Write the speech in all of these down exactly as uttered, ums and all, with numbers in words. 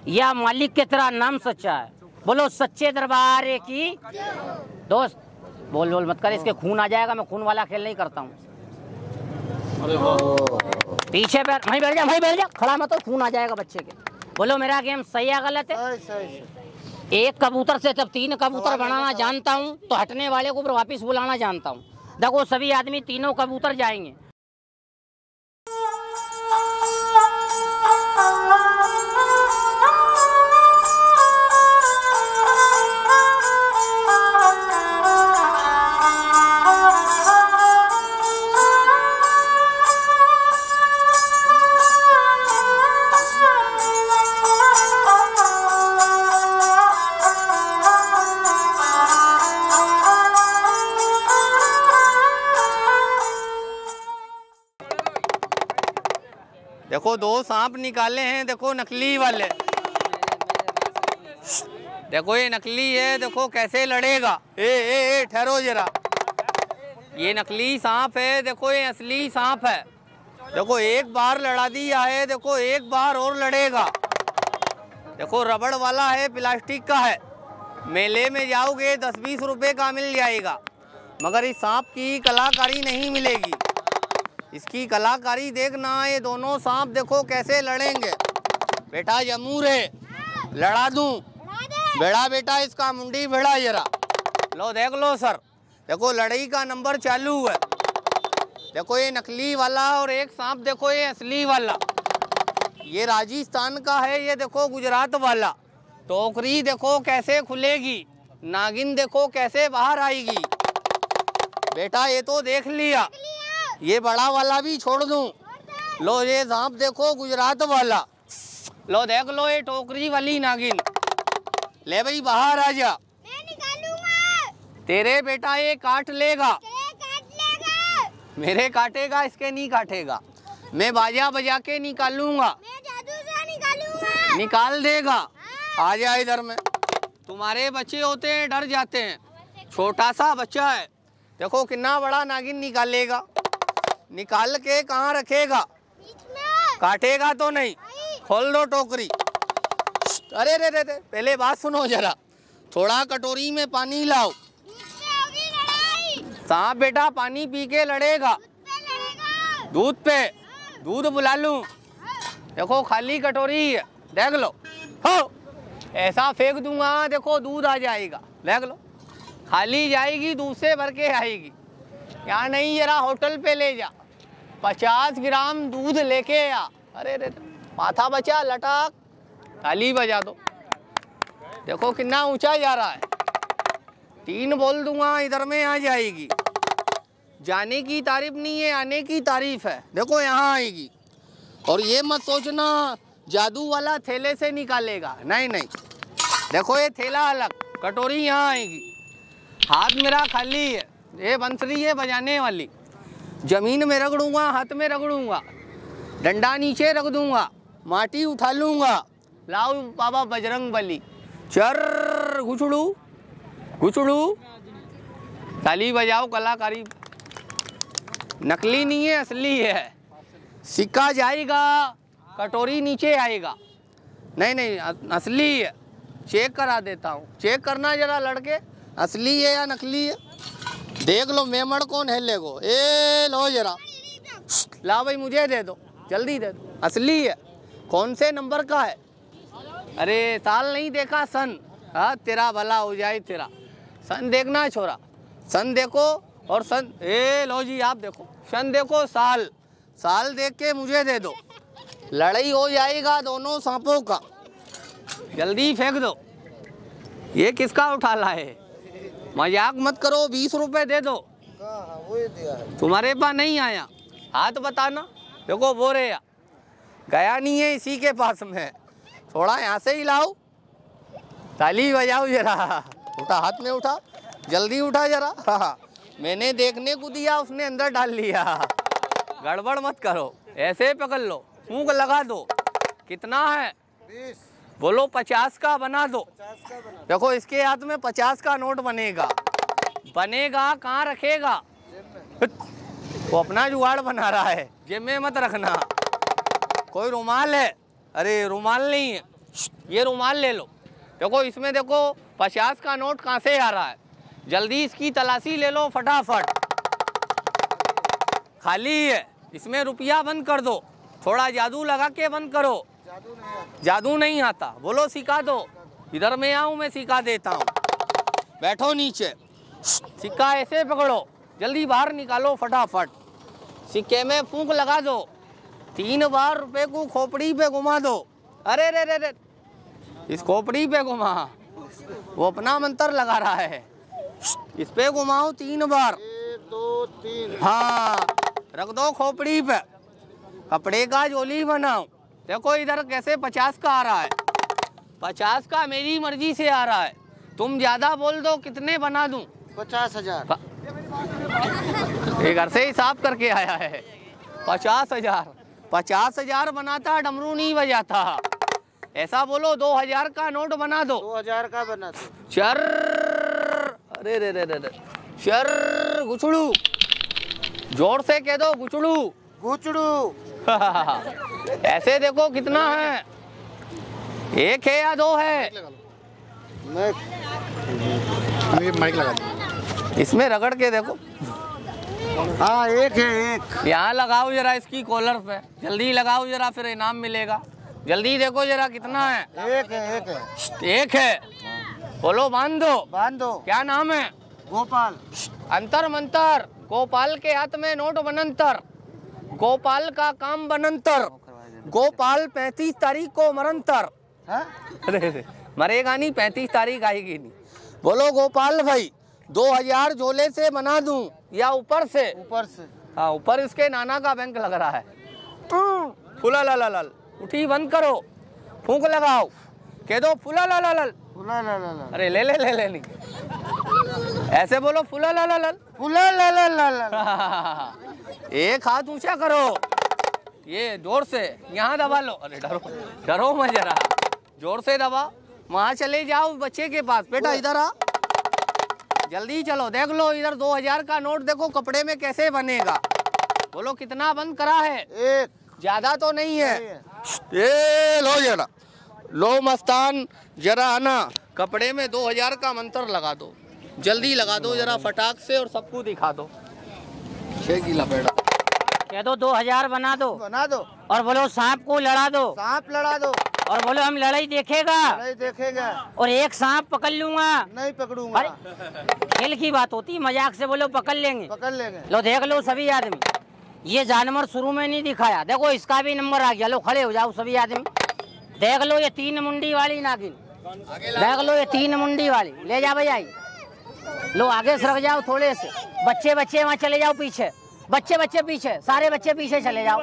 या मालिक के तेरा नाम सच्चा है। बोलो सच्चे दरबार की। दोस्त बोल बोल मत कर, इसके खून आ जाएगा। मैं खून वाला खेल नहीं करता हूँ। पीछे पैर, वहीं बैठ जा, वहीं बैठ जा, खड़ा मत हो, खून आ जाएगा बच्चे के। बोलो मेरा गेम सही या गलत है? एक कबूतर से जब तीन कबूतर बनाना जानता हूँ तो हटने वाले को वापिस बुलाना जानता हूँ। देखो सभी आदमी तीनों कबूतर जाएंगे। देखो दो सांप निकाले हैं, देखो नकली वाले। देखो ये नकली है, देखो कैसे लड़ेगा। ए ए ए ठहरो जरा, ये नकली सांप है, देखो ये असली सांप है। देखो एक बार लड़ा दिया है, देखो एक बार और लड़ेगा। देखो रबड़ वाला है, प्लास्टिक का है। मेले में जाओगे दस बीस रुपए का मिल जाएगा, मगर इस सांप की कलाकारी नहीं मिलेगी। इसकी कलाकारी देखना। ये दोनों सांप देखो कैसे लड़ेंगे। बेटा जमूर है, लड़ा दूं? बेड़ा बेटा इसका मुंडी बेड़ा जरा। लो देख लो सर, देखो लड़ाई का नंबर चालू है। देखो ये नकली वाला और एक सांप देखो ये असली वाला। ये राजस्थान का है, ये देखो गुजरात वाला। टोकरी देखो कैसे खुलेगी, नागिन देखो कैसे बाहर आएगी। बेटा ये तो देख लिया, ये बड़ा वाला भी छोड़ दूं? लो ये सांप देखो गुजरात वाला। लो देख लो ये टोकरी वाली नागिन। ले भाई बाहर आ जा। मैं निकालूंगा। तेरे बेटा ये काट लेगा। काट लेगा। मेरे काटेगा, इसके नहीं काटेगा। मैं बाजा बजा के निकालूंगा। मैं जादू से निकालूंगा। निकाल देगा। आ जा इधर में। तुम्हारे बच्चे होते हैं डर जाते हैं, छोटा सा बच्चा है। देखो कितना बड़ा नागिन निकालेगा। निकाल के कहाँ रखेगा? बीच में। काटेगा तो नहीं? खोल दो टोकरी। अरे रे रे रे, पहले बात सुनो जरा। थोड़ा कटोरी में पानी लाओ। दूध पे होगी लड़ाई। सांप बेटा पानी पी के लड़ेगा। दूध पे लड़ेगा। दूध पे? दूध बुला लूं? देखो खाली कटोरी है, देख लो। हो ऐसा फेंक दूंगा, देखो दूध आ जाएगा। देख लो खाली जाएगी, दूध से भर के आएगी। यहाँ नहीं, जरा होटल पे ले जा, पचास ग्राम दूध लेके आ। अरे रे माथा बचा लटक, ताली बजा दो। देखो कितना ऊंचा जा रहा है। तीन बोल दूंगा इधर में आ जाएगी। जाने की तारीफ नहीं है, आने की तारीफ है। देखो यहाँ आएगी। और ये मत सोचना जादू वाला थैले से निकालेगा, नहीं नहीं। देखो ये थैला अलग, कटोरी यहाँ आएगी। हाथ मेरा खाली है, ये बंसरी है बजाने वाली। जमीन में रगड़ूंगा, हाथ में रगड़ूंगा, डंडा नीचे रख दूंगा, माटी उठा लूंगा। लाओ बाबा बजरंग बली। चर घुचड़ू घुचड़ू। ताली बजाओ, कलाकारी। नकली नहीं है, असली है। सिक्का जाएगा, कटोरी नीचे आएगा। नहीं नहीं असली है। चेक करा देता हूँ, चेक करना जरा लड़के, असली है या नकली है। देख लो मेमड़ कौन है लेगो। ए लो जरा, ला भाई मुझे दे दो, जल्दी दे दो। असली है। कौन से नंबर का है? अरे साल नहीं देखा, सन। हाँ तेरा भला हो जाए तेरा। सन देखना छोरा, सन देखो। और सन, ए लो जी आप देखो, सन देखो, साल साल देख के मुझे दे दो। लड़ाई हो जाएगा दोनों सांपों का। जल्दी फेंक दो। ये किसका उठा लाए? मजाक मत करो, बीस रुपए दे दो। तुम्हारे पास नहीं आया? हाथ बताना। देखो बोरे या गया नहीं है, इसी के पास में। थोड़ा यहाँ से ही लाओ, ताली बजाओ जरा। उठा, हाथ में उठा, जल्दी उठा जरा। हाँ मैंने देखने को दिया, उसने अंदर डाल लिया। गड़बड़ मत करो, ऐसे पकड़ लो, फूंक लगा दो। कितना है? बीस। बोलो पचास का बना दो। पचास का बना। देखो इसके हाथ में पचास का नोट बनेगा। बनेगा कहाँ रखेगा? वो अपना जुगाड़ बना रहा है, जेब में मत रखना। कोई रुमाल है? अरे रुमाल नहीं है, ये रुमाल ले लो। देखो इसमें देखो पचास का नोट कहाँ से आ रहा है, जल्दी इसकी तलाशी ले लो फटाफट। खाली है, इसमें रुपया बंद कर दो, थोड़ा जादू लगा के बंद करो। जादू नहीं, जादू नहीं आता, बोलो सिखा दो। इधर मैं आऊँ, मैं सिखा देता हूँ। बैठो नीचे, सिक्का ऐसे पकड़ो, जल्दी बाहर निकालो फटाफट। सिक्के में फूंक लगा दो, तीन बार रुपए को खोपड़ी पे घुमा दो। अरे रे रे रे, इस खोपड़ी पे घुमा, वो अपना मंत्र लगा रहा है। इस पे घुमाओ तीन बार, एक दो तीन, हाँ रख दो खोपड़ी पे। कपड़े का झोली बनाओ। देखो इधर कैसे पचास का आ रहा है, पचास का मेरी मर्जी से आ रहा है। तुम ज्यादा बोल दो, कितने बना दूं? पचास हजार। ये घर से हिसाब करके आया है। पचास हजार पचास हजार बनाता, डमरू नहीं बजाता। ऐसा बोलो, दो हजार का नोट बना दो। दो हजार का बना दो। चर, अरे रे रे रे रे, चर गुचड़ू, जोर से कह दो गुचड़ू। गुचड़ू। ऐसे देखो कितना है, एक है या दो है? मैं माइक लगा दो। इसमें रगड़ के देखो। हाँ एक है, एक। यहाँ लगाओ जरा इसकी कॉलर पे, जल्दी लगाओ जरा, फिर इनाम मिलेगा। जल्दी देखो जरा कितना है। एक है, एक है। एक है, बोलो बांध दो। बांध दो। क्या नाम है? गोपाल। अंतर मंतर, गोपाल के हाथ में नोट बनंतर, गोपाल का काम बनंतर, गोपाल पैंतीस तारीख को मरंतर। हाँ? अरे मरेगा नहीं, पैंतीस तारीख आएगी नहीं। बोलो गोपाल भाई, दो हजार झोले से बना दूं या ऊपर से? ऊपर से। हाँ ऊपर इसके नाना का बैंक लग रहा है। फुला ला ला लाल, उठी बंद करो, फूंक लगाओ, कह दो फुला ला ला लाल। फुला ला ला ला। अरे ले ले ले ले नहीं, ऐसे बोलो फुला ला ला लाल। फुला ला ला ला ला। एक हाथ ऊंचा करो, ये जोर से यहाँ दबा लो। अरे डरो डरो मत जरा, जोर से दबा। वहाँ चले जाओ बच्चे के पास, बेटा इधर आ, जल्दी चलो। देख लो इधर दो हजार का नोट देखो कपड़े में कैसे बनेगा। बोलो कितना बंद करा है? एक। ज्यादा तो नहीं है। ये लो जरा, लो मस्तान जरा आना, कपड़े में दो हजार का मंत्र लगा दो, जल्दी लगा दो जरा फटाक से, और सबको दिखा दो। छह गिला पेड़ा कह दो दो हजार बना दो, बना दो। और बोलो सांप को लड़ा दो, सांप लड़ा दो। और बोलो हम लड़ाई देखेगा, नहीं देखेगा। और एक सांप पकड़ लूंगा। नहीं पकड़ूंगा। खेल की बात होती, मजाक से बोलो पकड़ लेंगे। पकड़ लेंगे। लो देख लो सभी आदमी, ये जानवर शुरू में नहीं दिखाया, देखो इसका भी नंबर आ गया। लो खड़े हो जाओ सभी आदमी, देख लो ये तीन मुंडी वाली नागिन, देख लो ये तीन मुंडी वाली। ले जा भैया, लो आगे सरक जाओ थोड़े से, बच्चे बच्चे वहाँ चले जाओ पीछे, बच्चे बच्चे पीछे, सारे बच्चे पीछे चले जाओ।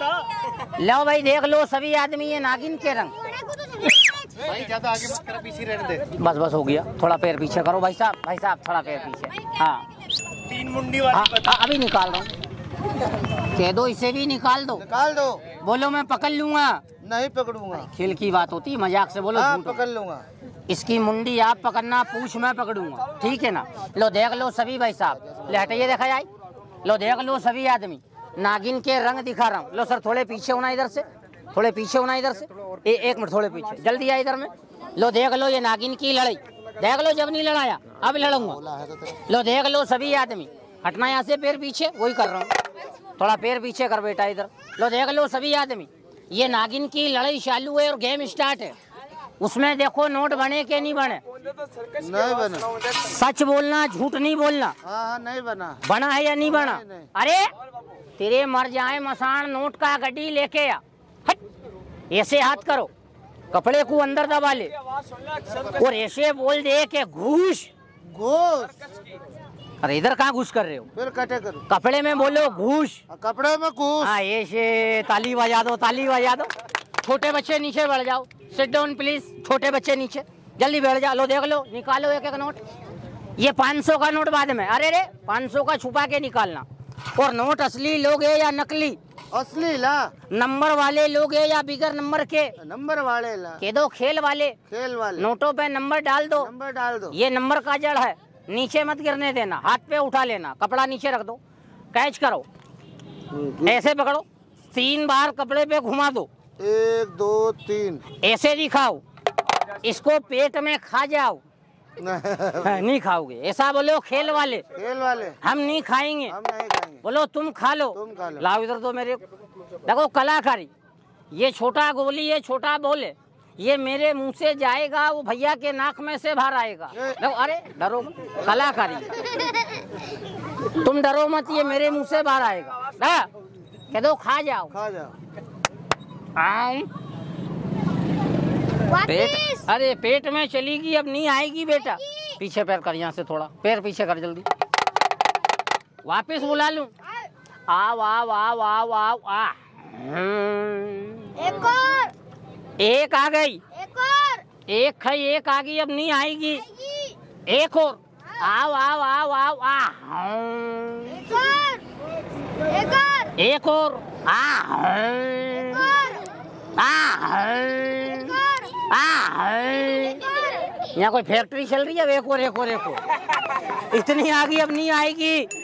लो भाई देख लो सभी आदमी ये नागिन के रंग। भाई ज्यादा आगे मत कर, पीछे रहने दे। बस बस हो गया, थोड़ा पैर पीछे करो भाई साहब, भाई साहब थोड़ा पैर पीछे। हाँ तीन मुंडी वाली हाँ, हाँ अभी निकाल रहा हूँ, कह दो इसे भी निकाल दो। निकाल दो। बोलो मैं पकड़ लूंगा। नहीं पकड़ूंगा। खेल की बात होती, मजाक से बोलो हाँ झूठ। पकड़ लूंगा। इसकी मुंडी आप पकड़ना, पूछ मैं पकड़ूंगा, ठीक है ना। लो देख लो सभी भाई साहब, ले हटाइए देखा जाए। लो देख लो सभी आदमी, नागिन के रंग दिखा रहा हूँ। लो सर थोड़े पीछे होना इधर से, थोड़े पीछे होना इधर से, ए, एक मिनट थोड़े पीछे, जल्दी आ इधर में। लो देख लो ये नागिन की लड़ाई, देख लो जब नहीं लड़ाया अब लड़ूंगा। लो देख लो सभी आदमी, हटना यहाँ से, पैर पीछे, वही कर रहा हूँ, थोड़ा पैर पीछे कर बेटा इधर। लो देख लो सभी आदमी, ये नागिन की लड़ाई चालू है और गेम स्टार्ट है। उसमें देखो नोट बने के नहीं बने, नहीं बना। सच बोलना, झूठ नहीं बोलना। हाँ हाँ नहीं बना। बना है या नहीं बना? नहीं, नहीं। अरे तेरे मर जाए मसान, नोट का गड्डी लेके आ, हट। ऐसे हाथ करो, कपड़े को अंदर दबा ले, और ऐसे बोल दे के घूस। घूस। अरे इधर कहाँ घुस कर रहे हो? फिर कटे करो। कपड़े में बोलो घूस। कपड़े में घूस। हाँ ऐसे ताली बजा दो, ताली बजा दो। छोटे बच्चे नीचे बैठ जाओ, सिट डाउन प्लीज। छोटे बच्चे नीचे जल्दी बैठ जाओ। लो देख लो, निकालो एक एक नोट। ये पाँच सौ का नोट बाद में, अरे रे पाँच सौ का छुपा के निकालना। और नोट असली लोग है या नकली? असली ला। नंबर वाले लोग है या बिगर नंबर के? नंबर वाले ला। कह दो खेल वाले। खेल वाले। नोटों पे नंबर डाल दो। नंबर डाल दो। ये नंबर का जड़ है, नीचे मत गिरने देना, हाथ पे उठा लेना, कपड़ा नीचे रख दो, कैच करो, ऐसे पकड़ो, तीन बार कपड़े पे घुमा दो। एक दो तीन। ऐसे दिखाओ, इसको पेट में खा जाओ। नहीं खाओगे, ऐसा बोलो खेल वाले। खेल वाले हम नहीं खाएंगे। हम नहीं खाएंगे। बोलो तुम खा लो। तुम खा लो। लाओ इधर दो मेरे। देखो कलाकारी, ये छोटा गोली, ये छोटा बोले, ये मेरे मुंह से जाएगा, वो भैया के नाक में से बाहर आएगा। देखो, अरे डरो मत, कलाकारी तुम डरो मत, ये मेरे मुंह से बाहर आएगा। ना कह दो खा जाओ। खा जाओ। आऊं। पेट, अरे पेट में चलेगी, अब नहीं आएगी बेटा। पीछे पैर कर, यहाँ से थोड़ा पैर पीछे कर जल्दी। वापस बुला लूं। आओ आओ आओ आओ आओ आ। एक और, एक आ गई, एक और, एक है, एक आ गई, अब नहीं आएगी। आएगी। एक और। आओ आओ आओ आओ आ। एक और, एक और, एक और आ। एक और, आ। एक और, आ। एक और। यहाँ कोई फैक्ट्री चल रही है? एक और, एक और, एक और। इतनी आ गई, अब नहीं आएगी।